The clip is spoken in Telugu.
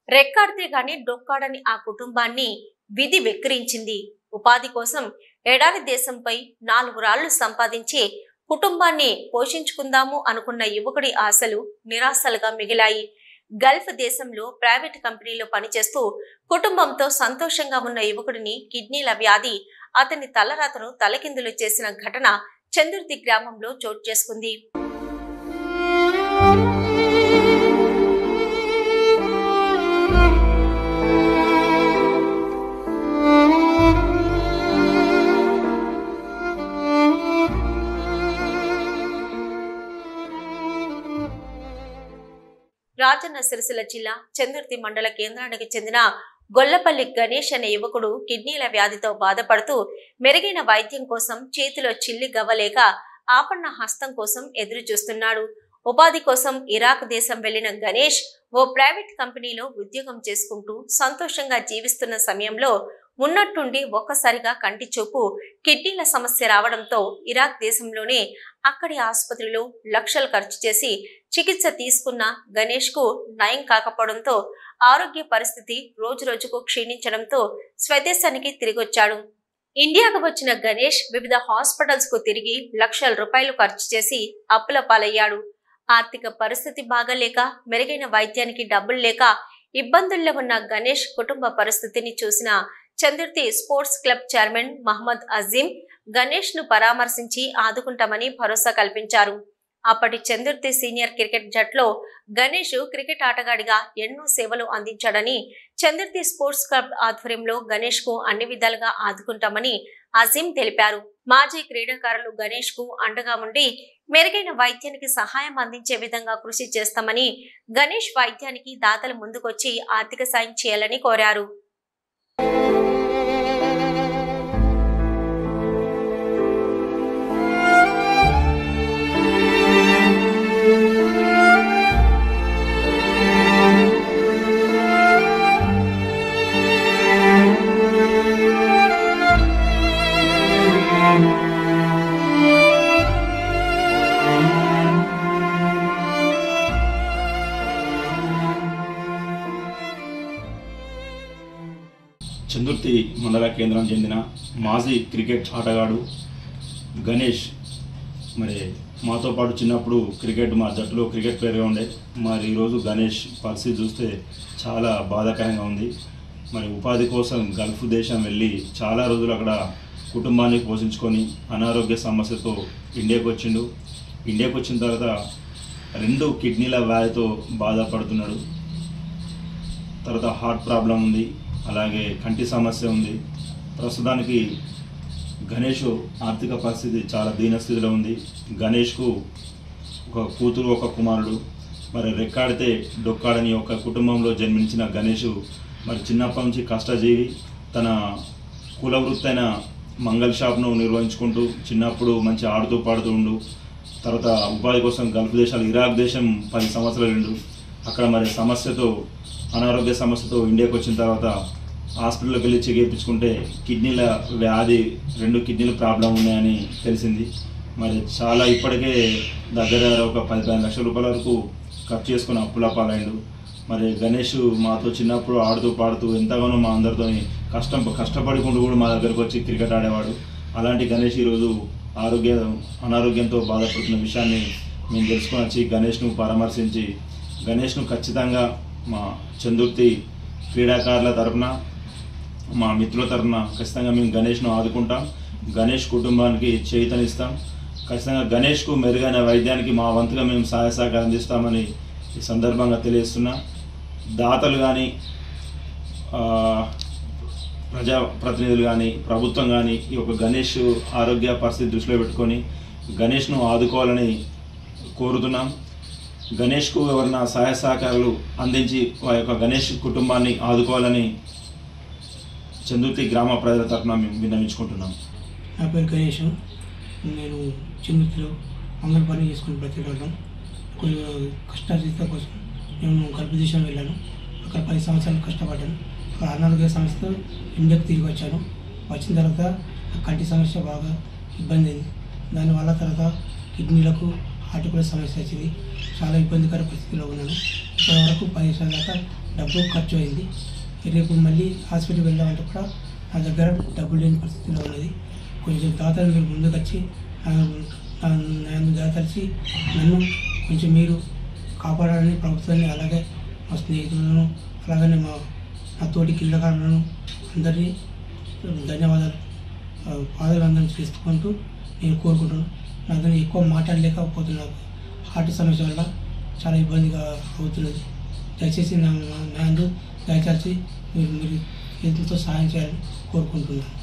రెక్కాడితే గాని డొక్కాడని ఆ కుటుంబాన్ని విధి వెక్కిరించింది. ఉపాధి కోసం ఎడారి దేశంపై 4 రాళ్లు సంపాదించి కుటుంబాన్ని పోషించుకుందాము అనుకున్న యువకుడి ఆశలు నిరాశలుగా మిగిలాయి. గల్ఫ్ దేశంలో ప్రైవేట్ కంపెనీలో పనిచేస్తూ కుటుంబంతో సంతోషంగా ఉన్న యువకుడిని కిడ్నీల వ్యాధి అతని తలరాతను తలకిందులు చేసిన ఘటన చందుర్తి గ్రామంలో చోటు చేసుకుంది. రాజన్న సిరిసిల్ల జిల్లా చందుర్తి మండల కేంద్రానికి చెందిన గొల్లపల్లి గణేష్ అనే యువకుడు కిడ్నీల వ్యాధితో బాధపడుతూ మెరుగైన వైద్యం కోసం చేతిలో చిల్లి గవ్వలేక ఆపన్న హస్తం కోసం ఎదురు చూస్తున్నాడు. ఉపాధి కోసం ఇరాక్ దేశం వెళ్లిన గణేష్ ఓ ప్రైవేట్ కంపెనీలో ఉద్యోగం చేసుకుంటూ సంతోషంగా జీవిస్తున్న సమయంలో ఉన్నట్టుండి ఒక్కసారిగా కంటి చూపు కిడ్నీల సమస్య రావడంతో ఇరాక్ దేశంలోనే అక్కడి ఆసుపత్రిలో లక్షలు ఖర్చు చేసి చికిత్స తీసుకున్న గణేష్ కు నయం కాకపోవడంతో ఆరోగ్య పరిస్థితి రోజురోజుకు క్షీణించడంతో స్వదేశానికి తిరిగొచ్చాడు. ఇండియాకు వచ్చిన గణేష్ వివిధ హాస్పిటల్స్ కు తిరిగి లక్షల రూపాయలు ఖర్చు చేసి అప్పుల పాలయ్యాడు. ఆర్థిక పరిస్థితి బాగలేక మెరుగైన వైద్యానికి డబ్బులు లేక ఇబ్బందుల్లో ఉన్న గణేష్ కుటుంబ పరిస్థితిని చూసిన Chandurthi sports club chairman Mohammed Azeem Ganesh ను పరామర్శించి ఆదుకుంటామని భరోసా కల్పించారు. అప్పటి చందుర్తి సీనియర్ క్రికెట్ జట్లో గణేష్ క్రికెట్ ఆటగాడిగా ఎన్నో సేవలు అందించాడని, చందుర్తి స్పోర్ట్స్ క్లబ్ ఆధ్వర్యంలో గణేష్ కు అన్ని విధాలుగా ఆదుకుంటామని అజీం తెలిపారు. మాజీ క్రీడాకారులు గణేష్ కు అండగా ఉండి మెరుగైన వైద్యానికి సహాయం అందించే విధంగా కృషి చేస్తామని, గణేష్ వైద్యానికి దాతలు ముందుకొచ్చి ఆర్థిక సాయం చేయాలని కోరారు. చందుర్తి మండల కేంద్రం చెందిన మాజీ క్రికెట్ ఆటగాడు గణేష్ మరి మాతో పాటు చిన్నప్పుడు క్రికెట్ మా జట్టులో క్రికెట్ ప్లేయర్గా ఉండే. మరి ఈరోజు గణేష్ పరిస్థితి చూస్తే చాలా బాధాకరంగా ఉంది. మరి ఉపాధి కోసం గల్ఫ్ దేశం వెళ్ళి చాలా రోజులు అక్కడ కుటుంబాన్ని పోషించుకొని అనారోగ్య సమస్యతో ఇండియాకి వచ్చిండు. ఇండియాకి వచ్చిన తర్వాత 2 కిడ్నీల వ్యాధితో బాధపడుతున్నాడు. తర్వాత హార్ట్ ప్రాబ్లం ఉంది, అలాగే కంటి సమస్య ఉంది. ప్రస్తుతానికి గణేష్ ఆర్థిక పరిస్థితి చాలా దీనస్థితిలో ఉంది. గణేష్కు ఒక కూతురు, ఒక కుమారుడు. మరి రెక్కాడితే డొక్కాడని ఒక కుటుంబంలో జన్మించిన గణేష్ మరి చిన్నప్పటి నుంచి కష్టజీవి. తన కుల వృత్తైన మంగళ షాప్ను నిర్వహించుకుంటూ చిన్నప్పుడు మంచి ఆడుతూ పాడుతూ ఉండు. తర్వాత ఉపాధి కోసం గల్ఫ్ దేశాలు ఇరాక్ దేశం 10 సంవత్సరాలు ఉండు. అక్కడ మరి అనారోగ్య సమస్యతో ఇండియాకి వచ్చిన తర్వాత హాస్పిటల్కి వెళ్ళి చేయించుకుంటే కిడ్నీల వ్యాధి 2 కిడ్నీల ప్రాబ్లం ఉన్నాయని తెలిసింది. మరి చాలా ఇప్పటికే దగ్గర ఒక 15 లక్షల రూపాయల వరకు ఖర్చు చేసుకుని అప్పుల పాలైండు. మరి గణేష్ మాతో చిన్నప్పుడు ఆడుతూ పాడుతూ ఎంతగానో మా అందరితో కష్టపడుకుంటూ కూడా మా దగ్గరకు వచ్చి క్రికెట్ ఆడేవాడు. అలాంటి గణేష్ ఈరోజు అనారోగ్యంతో బాధపడుతున్న విషయాన్ని మేము తెలుసుకొని వచ్చి గణేష్ను పరామర్శించి గణేష్ను ఖచ్చితంగా మా చందుర్తి క్రీడాకారుల తరఫున, మా మిత్రుల తరఫున ఖచ్చితంగా మేము గణేష్ను ఆదుకుంటాం. గణేష్ కుటుంబానికి చేయూతనిస్తాం. ఖచ్చితంగా గణేష్కు మెరుగైన వైద్యానికి మా వంతుగా మేము సహాయ సహకారం అందిస్తామని ఈ సందర్భంగా తెలియజేస్తున్నా. దాతలు కానీ, ప్రజాప్రతినిధులు కానీ, ప్రభుత్వం కానీ ఈ యొక్క గణేష్ ఆరోగ్య పరిస్థితి దృష్టిలో పెట్టుకొని గణేష్ను ఆదుకోవాలని కోరుతున్నాం. గణేష్కు ఎవరైనా సహాయ సహకారాలు అందించి ఆ యొక్క గణేష్ కుటుంబాన్ని ఆదుకోవాలని చందుర్తి గ్రామ ప్రజల తరఫున మేము విన్నవించుకుంటున్నాం. నా పేరు గణేష్. నేను చందుర్తిలో మంగళ పని చేసుకుని ప్రతిరోజు కొన్ని కష్టార్జిత కోసం నేను గల్ఫ్ దేశం వెళ్ళాను. అక్కడ 10 సంవత్సరాలు కష్టపడ్డాను. అక్కడ అనారోగ్య సమస్యతో ఇండియాకి తిరిగి వచ్చాను. వచ్చిన తర్వాత కంటి సమస్య బాగా ఇబ్బంది అయింది. దానివల్ల తర్వాత కిడ్నీలకు హార్ట్ కూడా సమస్య వచ్చింది. చాలా ఇబ్బందికర పరిస్థితిలో ఉన్నాను. ఇప్పటి వరకు 10 దాకా డబ్బు ఖర్చు అయింది. రేపు మళ్ళీ హాస్పిటల్కి వెళ్ళామంటే కూడా నా దగ్గర డబ్బులు లేని పరిస్థితిలో ఉన్నది. కొంచెం దాతలు మీరు ముందుకు వచ్చి నన్ను దాతలిచి నన్ను కొంచెం మీరు కాపాడాలని ప్రభుత్వాన్ని, అలాగే మా స్నేహితులను, అలాగనే నా తోటి క్రీడాకారులను అందరినీ ధన్యవాదాలు పాదాలందరం చేసుకుంటూ నేను కోరుకుంటున్నాను. నాకు ఎక్కువ మాట్లాడలేకపోతున్నాను. హార్ట్ సమస్య వల్ల చాలా ఇబ్బందిగా అవుతున్నది. దయచేసి దయచేసి మీరు ఎంతో సహాయం చేయాలని కోరుకుంటున్నాను.